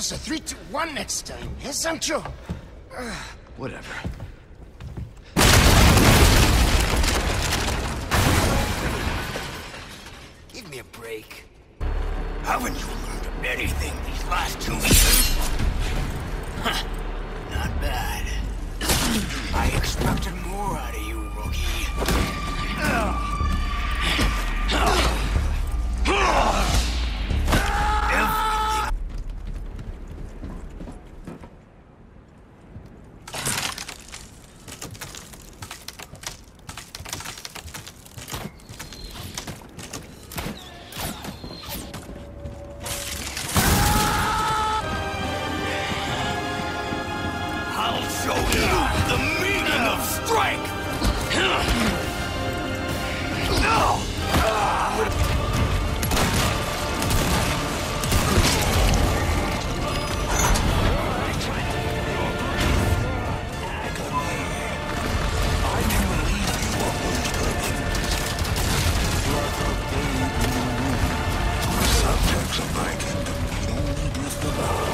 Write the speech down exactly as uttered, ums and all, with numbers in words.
us a three two one next time, eh, Sancho? Whatever. Give me a break. Haven't you learned anything these last two years? Huh. Not bad. I expected more out of you, rookie. I'll show you the meaning of strength! Subjects of my kingdom need only breathe the law.